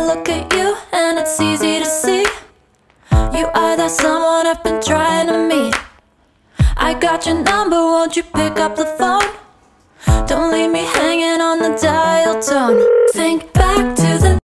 look at you and it's easy to see. You are that someone I've been trying to meet. I got your number, won't you pick up the phone? Don't leave me hanging on the dial tone.